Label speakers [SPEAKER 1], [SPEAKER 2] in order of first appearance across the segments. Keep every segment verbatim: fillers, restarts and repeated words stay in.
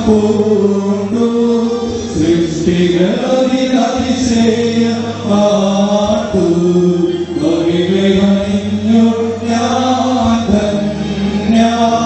[SPEAKER 1] പൂണ്ടു സൃഷ്ടികളിൽ അതിശയ പാട്ടു മഹിമയണിഞ്ഞു ഞാൻ ധന്യ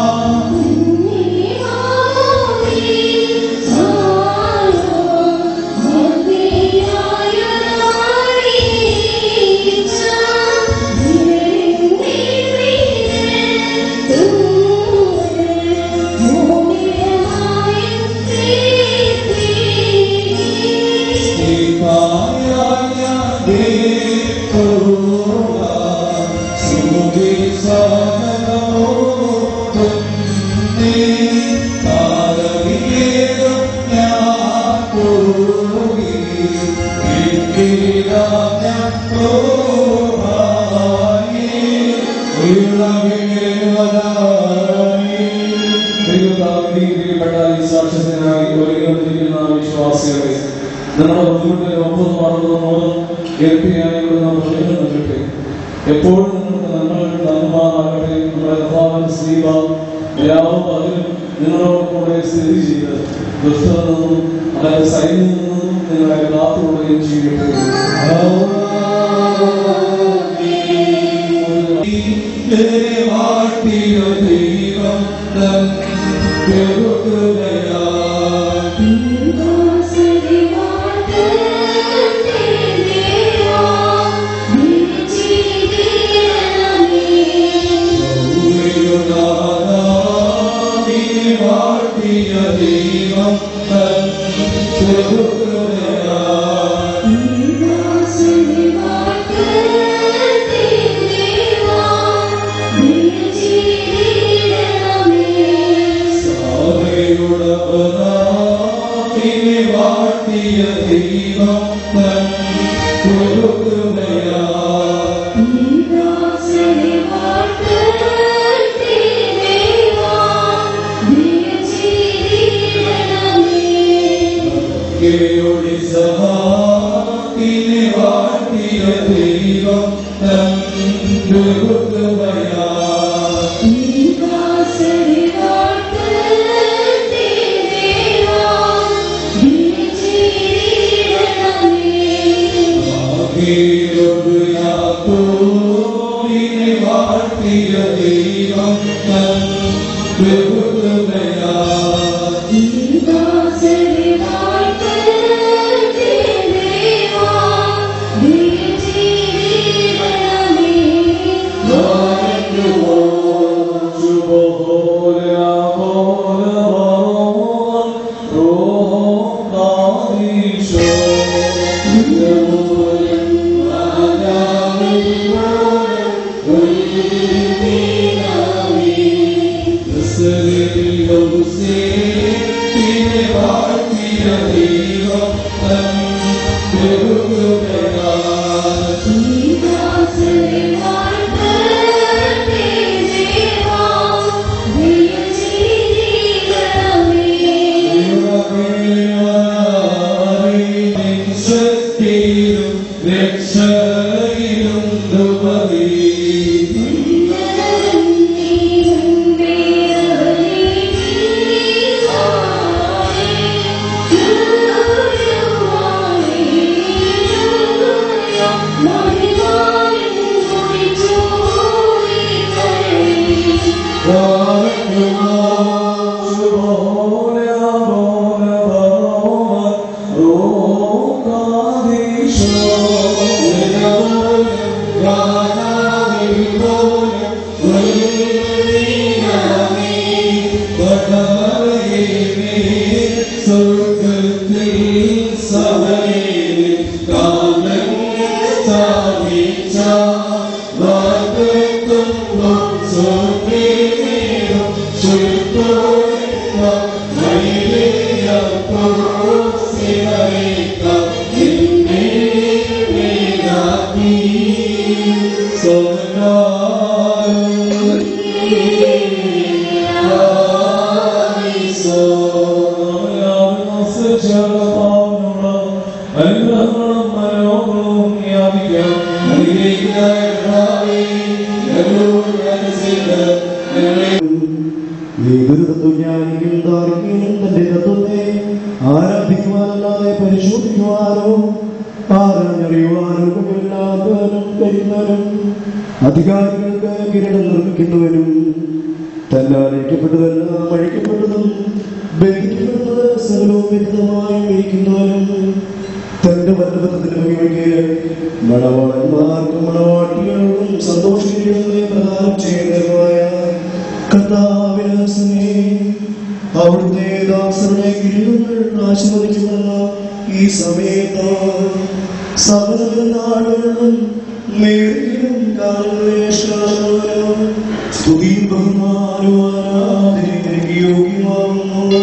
[SPEAKER 1] വിശ്വാസികളെ നമ്മുടെ ബന്ധുക്കളുടെ ഒമ്പത് മാറുന്നതോടും കേൾപ്പിക്കാനായിട്ട് എപ്പോഴും നിങ്ങൾക്ക് നന്മകൾ നന്മാകട്ടെ. നമ്മുടെ കർത്താവൻ സ്ലീബ രാവും പകലും നിങ്ങളോട് കൂടെ സ്ഥിതി ചെയ്ത് ദുഷ്ടത നിന്നും അതായത് സൈന്യം നിന്നും നിങ്ങളെ കാത്തുകൊള്ളുകയും ചെയ്യട്ടെ.
[SPEAKER 2] ജ്ഞാനിക്കും തന്റെ തത്വം വരുന്നവനും അധികാരികൾക്ക് കിരീടം നിർമ്മിക്കുന്നവനും തന്നെ അഴിക്കപ്പെട്ടതെല്ലാം അഴിക്കപ്പെട്ടതും ബന്ധിക്കപ്പെടുന്നത് സകലവും വ്യക്തമായും ഇരിക്കുന്നവനും തന്റെ വല്ലഭത്തിന് മണവാളന്മാർക്കും മണവാട്ടികൾക്കും സന്തോഷിക്കുന്ന പ്രദാനം ചെയ്യുന്നതുമായ കർത്താവിന് അവിടുത്തെ ദാസരുടെ കിരീടങ്ങൾ ആശീർവദിക്കുമെന്ന ഈ സമയത്ത് സകല നാടുകളിലും നേരിലും കാണുന്നതിനും സ്തുതിയും ബഹുമാനവും ആരാധനയ്ക്ക് യോഗ്യമാകുന്നു.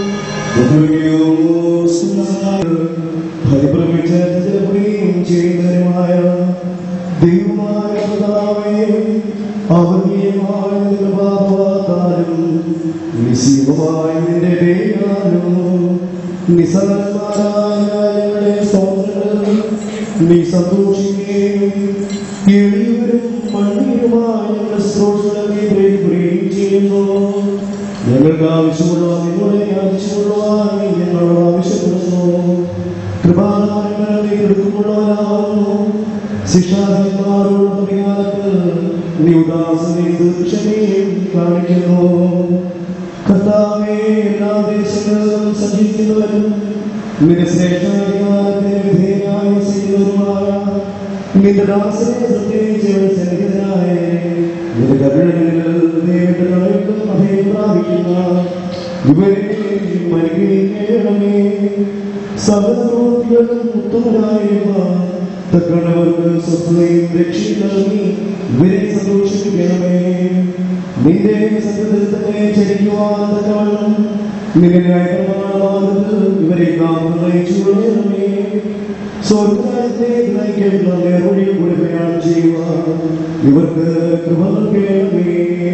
[SPEAKER 2] ഫലപ്രവിചാരം ചെയ്യുന്നതിനുമായ ദൈവമായ കർത്താവേ, അവർഗീയമായ പാപത്താലും നിശീമമായ നിന്റെ ദയാലും നിസ്സംഗന്മാരായ ഞങ്ങളുടെ സഹോദരങ്ങൾ നീ സന്തോഷിക്കുകയും എളിയവരും മണ്ണിലുമായ ഞങ്ങളുടെ ശ്രോഷങ്ങളെ പ്രേരിപ്പിക്കുകയും ചെയ്യുന്നു. ഞങ്ങൾക്ക് ആവശ്യമുള്ള നിങ്ങളെ ആവശ്യമുള്ളവാൻ ഞങ്ങളോട് ആവശ്യപ്പെടുന്നു. കൃപാനാമങ്ങളെ എടുക്കുമുള്ളവരാകുന്നു. ശിക്ഷാധികാരോട് പരിഹാരത്തിൽ നീ ഉദാസനെയും ദീർഘക്ഷമയും കാണിക്കുന്നു. കർത്താവേ, എല്ലാ ദേശങ്ങളിലും സഞ്ചരിക്കുന്നവരും നിന്റെ ശ്രേഷ്ഠാധികാരത്തിന് വിധേയനായി ചെയ്യുന്നവരുമായ നിന്റെ ദാസനെ പ്രത്യേകിച്ച് സന്നിഹിതനായ നിന്റെ കരുണകളിൽ ദൈവത്തിനും അഭയം പ്രാപിക്കുന്ന ഇവരെ അനുഗ്രഹിക്കണമേ. സകലപ്രവൃത്തികളും ഉത്തമരായ തക്കണവർക്ക് സ്വസ്ഥതയും രക്ഷിക്കണമേ. ഇവരെ സന്തോഷിപ്പിക്കണമേ. നിന്റെ സത്യത്തിൽ തന്നെ ചരിക്കുവാൻ തക്കവണ്ണം നിന്റെ ന്യായപ്രമാണത്തിൽ ഇവരെ നയിച്ചുകൊള്ളണമേ. സ്വർഗ്ഗത്തെ നയിക്കുന്ന നേർവഴിയിൽ കൂടി പ്രയാണം ചെയ്യുവാൻ ഇവർക്ക് കൃപ നൽകണമേ.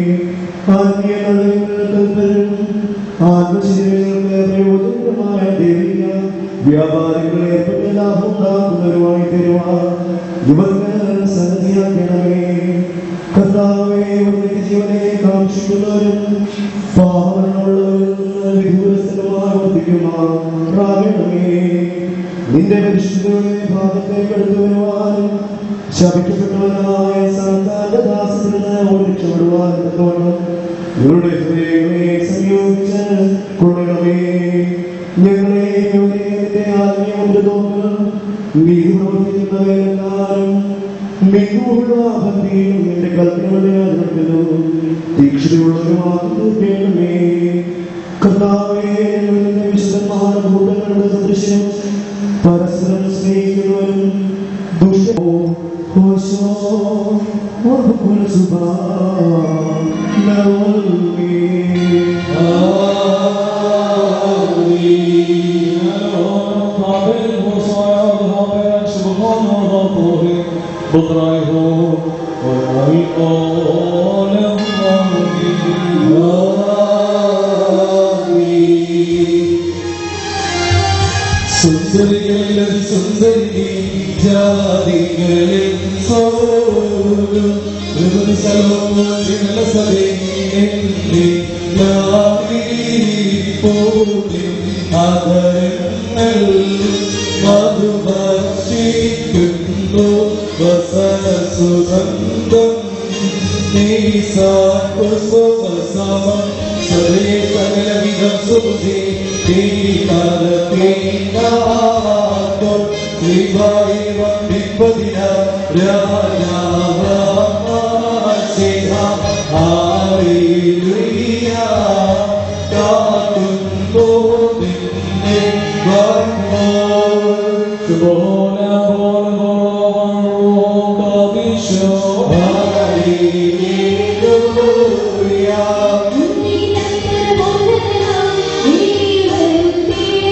[SPEAKER 2] ആത്മശരീരങ്ങൾക്ക് പ്രയോജനകരമായ ദൈവിക വ്യാപാരികളെ ഏർപ്പെട്ട ലാഭം ഉണ്ടാക്കുന്നവരുമായി തരുവാൻ ഇവർക്ക് സന്നദ്ധിയാക്കണമേ. കർത്താവേ, ഇവരുടെ ജീവനെ കാക്ഷിക്കുന്നവരും പാവങ്ങളുള്ളവരും വിദൂരസ്ഥലമായി വർദ്ധിക്കുമാറാകണമേ. നിന്റെ പരിശുദ്ധയുടെ ഭാഗത്തെ കടന്നു വരുവാനും ശപിക്കപ്പെട്ടവനായ സാന്താന്റെ ദാസത്തിൽ നിന്ന് രക്ഷപ്പെടുവാൻ തക്കവണ്ണം ഇവരുടെ ഹൃദയങ്ങളെ സംയോഗിച്ച് കൊള്ളണമേ. ഞങ്ങളെ നിന്റെ ആത്മീയമൃതോക്കൾ നീ പ്രവർത്തിക്കുന്നവരെല്ലാവരും മികുള്ള ഭക്തിയും നിന്റെ കൽപ്പനകളെ അനുഭവിക്കുന്നു തീക്ഷ്ണതയുള്ളവരുമാകുന്നു കേൾമേ. കർത്താവേ, നിന്റെ വിശുദ്ധന്മാരുടെ കൂട്ടങ്ങളുടെ സദൃശ്യം പരസ്പരം സ്നേഹിക്കുന്നവരും ദുഷ്ടോ ഹോശോ സുഭാ
[SPEAKER 1] സുന്ദരികളിൽ സുന്ദരി ജാതികളിൽ മധുഭക്ഷിക്കുന്നു വസനസുഗന്ധം സകലവിധം സുബുദ്ധി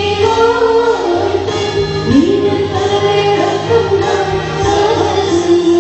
[SPEAKER 3] Thank you.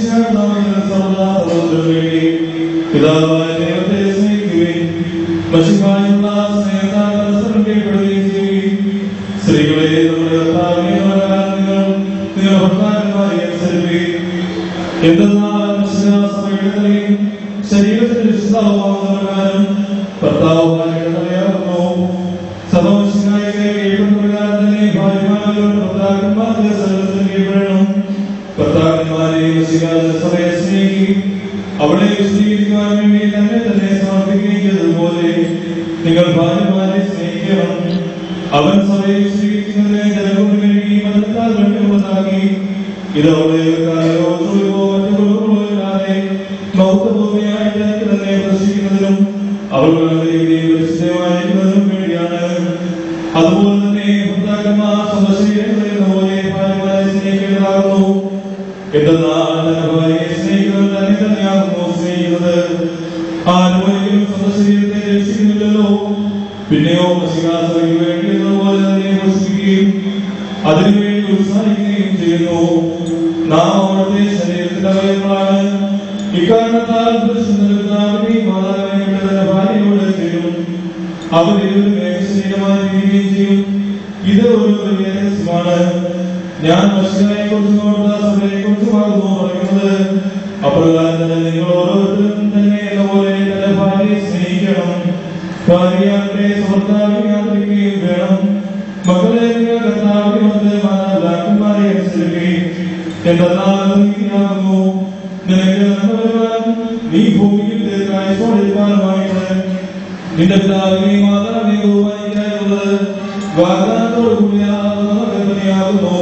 [SPEAKER 1] പിതാവായ ദൈവത്തെ സ്നേഹിക്കുകയും മഷിമായുള്ള സ്നേഹത്താൽ പരസ്പരം കീഴ്പ്പെടുകയും ചെയ്യുകയും സ്ത്രീകളെ നമ്മുടെ കർത്താവിനെ നിങ്ങൾ നിങ്ങളുടെ ഭർത്താക്കന്മാരെ അനുസരിക്കുകയും എന്തെന്നാൽ സഭയുടെയും ശരീരത്തിന്റെ വിശുദ്ധമാകുന്ന പ്രകാരം ഭർത്താവുമാരുടെ തലയാകുന്നു. സഭ മനുഷ്യനായി കീഴ്പ്പെടുന്ന പ്രകാരം തന്നെ ഭാര്യമാരോട് ഭർത്താക്കന്മാരുടെ സകലത്തിനും കീഴ്പ്പെടണം. ഭർത്താക്കന്മാരെ സഭയെ സ്നേഹിക്കുകയും അവളെ വിശദീകരിക്കുവാൻ വേണ്ടി തന്നെ തന്നെ സമർപ്പിക്കുകയും ചെയ്തതുപോലെ നിങ്ങൾ ഭാര്യമാരെ സ്നേഹിക്കണം. അവൻ സഭയെ വിശദീകരിക്കുന്നതിനെ ജനങ്ങൾക്ക് വേണ്ടിയും അതിനേക്കാൾ വേണ്ടിയുള്ളതാക്കി ഇത് അവളെ മറ്റുള്ളവരില്ലാതെ മൗത്തഭൂമിയായിട്ട് തന്നെ പ്രദർശിക്കുന്നതിനും അവളുടെ പരിശുദ്ധമായിരിക്കുന്നതിനും വേണ്ടിയാണ്. അതുപോലെ തന്നെ ഭർത്താക്കന്മാർ സദശീലം പോലെ ഭാര്യമാരെ സ്നേഹിക്കേണ്ടതാകുന്നു. എന്തെന്നാൽ തന്റെ ഭാര്യയെ സ്നേഹിക്കുന്നത് തന്നെ തന്നെയാകുന്നു സ്നേഹിക്കുന്നത്. ആരും സ്വന്തം ശരീരത്തെ രക്ഷിക്കുന്നില്ലല്ലോ. പിന്നെയോ മഷികാസഭയ്ക്ക് വേണ്ടി എന്നതുപോലെ തന്നെ പോഷിപ്പിക്കുകയും അതിനുവേണ്ടി ഉത്സാഹിക്കുകയും ചെയ്യുന്നു. നാം അവിടുത്തെ ശരീരത്തിന്റെ അവയവങ്ങളാണ്. ഇക്കാരണത്താൽ പുരുഷന്മാരുടെയും മാതാവിനെ തന്റെ ഭാര്യയോട് ചെയ്യും. അവർ ഇരുവരും ഏകശരീരമായി തീരുകയും ചെയ്യും. ഇത് ഒരു വലിയ രഹസ്യമാണ്. ഞാൻ മനുഷ്യനെ കുറിച്ചും സഭയെ കുറിച്ചുമാകുന്നു പറയുന്നത്. അപ്രകാരം തന്നെ നിങ്ങൾ ഓരോരുത്തരും തന്നെ എന്നപോലെ തന്റെ ഭാര്യയെ സ്നേഹിക്കണം. ഭാര്യയുടെ ഭർത്താവിനെ ആദരിക്കുകയും വേണം. മക്കളെ കർത്താവിനെ വന്ന് മാതാപിതാക്കന്മാരെ അനുസരിക്കുകയും എന്തെന്നാകുന്നു. നിനക്ക് നന്മ വരുവാൻ നീ ഭൂമിയിൽ ദീർഘായുസ്സോടിരിക്കാനുമായിട്ട് നിന്റെ പിതാവിനെയും മാതാവിനെയും ബഹുമാനിക്കാനുള്ളത് വാഗ്ദാനത്തോടു കൂടിയാകുന്ന കൽപ്പനയാകുന്നു.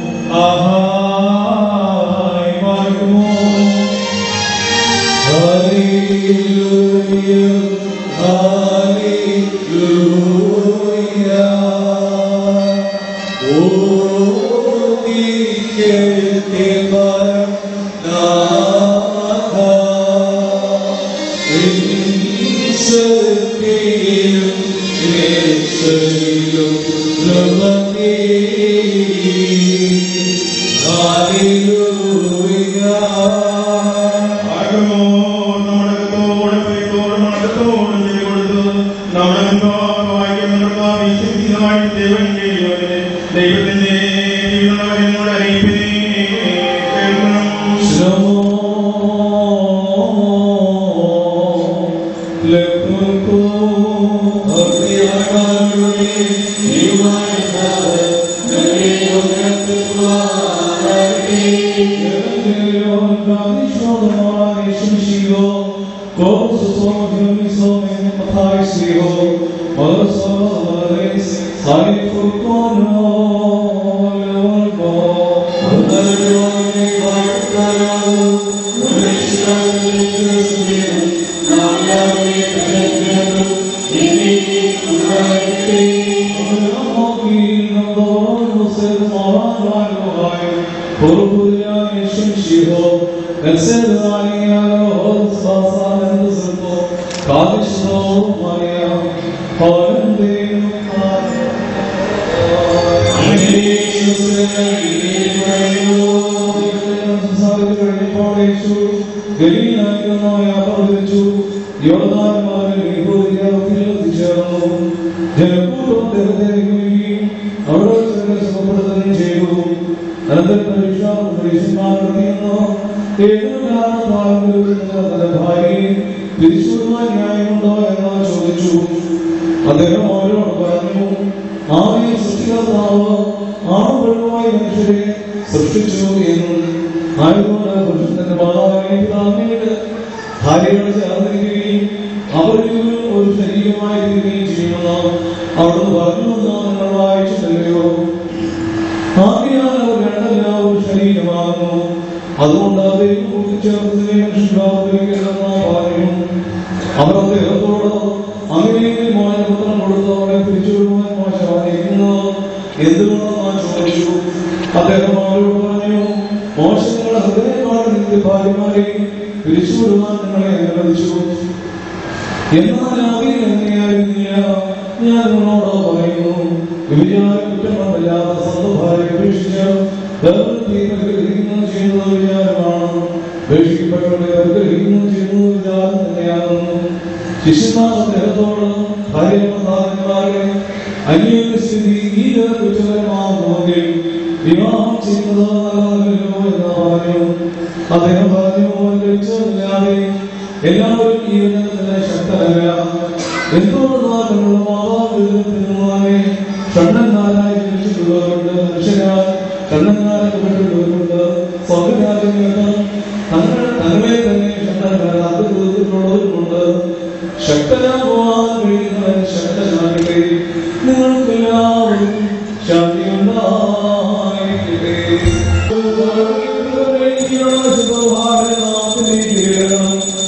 [SPEAKER 1] ആഹായി മാറുമോ ഹല്ലേലൂയ ഹല്ലേലൂയ ഓ നീക്കേ പരം നാഥ ഇൻസത്തിലും യേശുവിലും പ്രവൃത്തി ഹല്ലേലൂയ ആഗമോ നമ്മുടെ തോടെ തോടെ മടത്തോടെ ചെയ്തുകൊടുത്തു നമ്മുടെ വാക്യങ്ങളൊക്കെ വിശുദ്ധമായി ദൈവന്റെ ദൈവത്തിന്റെ ജീവനവരെ അറിയിപ്പിനെ കേൾക്കണം. അദ്ദേഹം അവരോട് പറഞ്ഞു, ആദ്യം സൃഷ്ടികർത്താവ് ആണുപെണ്ണുമായി മനുഷ്യരെ സൃഷ്ടിച്ചു എന്നും ആയതുകൊണ്ട് പുരുഷന്റെ മാതാവിനെ പിതാവിനെ ഭാര്യയോട് ചേർന്നിരിക്കുകയും അവരിൽ ഒരു ശരീരമായി തീരുകയും ചെയ്യുമെന്ന് അവിടുന്ന് പറഞ്ഞുവെന്ന് നിങ്ങൾ വായിച്ചില്ലയോ? ആകയാൽ അവർ രണ്ടല്ല ഒരു ശരീരമാകുന്നു. അതുകൊണ്ട് അദ്ദേഹം കൂട്ടിച്ചേർത്തതിനെ മനുഷ്യരാവുകയെന്ന് പറഞ്ഞു. അവർ അദ്ദേഹത്തോട് അങ്ങനെയെങ്കിൽ മോചനപത്രം കൊടുത്ത് അവരെ തിരിച്ചുവിടുവാൻ മോശമായിരിക്കുന്നു എന്തുകൊണ്ടെന്ന് ചോദിച്ചു. അദ്ദേഹം അവരോട് പറഞ്ഞു, മോശ നിങ്ങളുടെ ഹൃദയമാണ് നിന്റെ ഭാര്യമാരെയും പിരിച്ചുവിടുവാൻ നിങ്ങളെ അനുവദിച്ചു. എന്നാൽ ആദ്യം എങ്ങനെയായിരുന്നില്ല. ഞാൻ നിങ്ങളോട് പറയുന്നു, വിചാരം കുറ്റമല്ലാത്ത സ്വന്തം ഭാര്യ ഉപേക്ഷിച്ച് വേറെ ചെയ്യുന്നത് വിചാരമാണ്. ഉപേക്ഷിക്കപ്പെട്ടവരെ അനുഗ്രഹിക്കുന്നു ചെയ്യുന്നു വിചാരം തന്നെയാകുന്നു. ശിഷ്യന്മാർ അദ്ദേഹത്തോട് ഭാര്യമാരെ അന്യോന്യ സ്ഥിതി ഈ കുറ്റകരമാകുമെങ്കിൽ വിവാഹം ചെയ്യുന്നത് നല്ലതല്ലോ എന്ന് പറഞ്ഞു. അദ്ദേഹം പറഞ്ഞു, കഴിച്ചില്ലാതെ എല്ലാവരും ഈ വിധത്തിന് ശക്തരല്ല. എന്തുകൊണ്ടെന്നാൽ തങ്ങളുടെ മാതാപിതാക്കളെ ഷണ്ണന്മാരായി ജനിച്ചിട്ടുള്ളവരുണ്ട്, മനുഷ്യരാൽ ഷണ്ണന്മാരെ കണ്ടിട്ടുള്ളവരുണ്ട്. സ്വർഗരാജ്യങ്ങൾക്ക് തങ്ങൾ തങ്ങളെ തന്നെ ഷണ്ണന്മാരാക്കി തീർത്തിട്ടുള്ളവരുമുണ്ട്. ശക്തനാകുവാൻ കഴിയുന്നവൻ ശക്തനാകട്ടെ. നിങ്ങൾക്കെല്ലാവരും ശാന്തിയുണ്ടായിരിക്കട്ടെ.